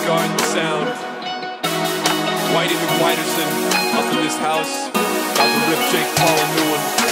Garden sound. Whitey McWhiterson up in this house. About to rip Jake Paul a new one.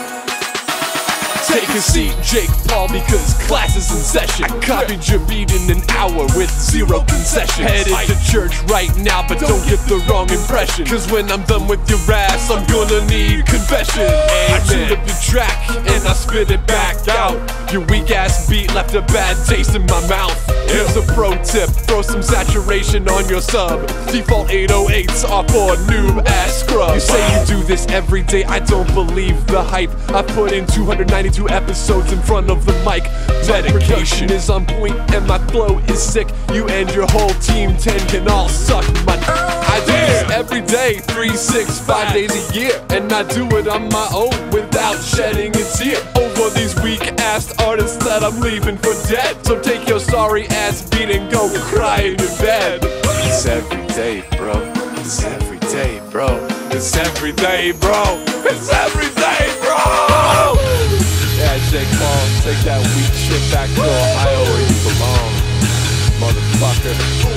Take a seat, Jake Paul, because class is in session. I copied your beat in an hour with zero concessions. Headed to church right now, but don't get the wrong impression, cause when I'm done with your ass, I'm gonna need confession. I chewed up your track and I spit it back out. Your weak ass beat left a bad taste in my mouth. Here's a pro tip, throw some saturation on your sub. Default 808s off for a noob ass scrub. You say you do this every day, I don't believe the hype. I put in 292 episodes in front of the mic. Dedication is on point and my flow is sick. You and your whole team 10 can all suck my I do this every day, 3, 6, 5 days a year, and I do it on my own without shedding a tear over these weak ass artists that I'm leaving for dead. So take your sorry ass beat and go cry in your bed. It's every day, bro. It's every day, bro. It's every day, bro. It's every day, bro. Yeah, Jake Paul, take that weak shit back to Ohio where you belong, motherfucker.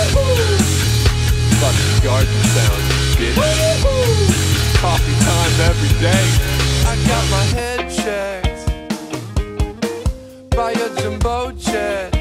Fucking Garden sound, bitch. Coffee time every day. I got my head checked by a jumbo jet.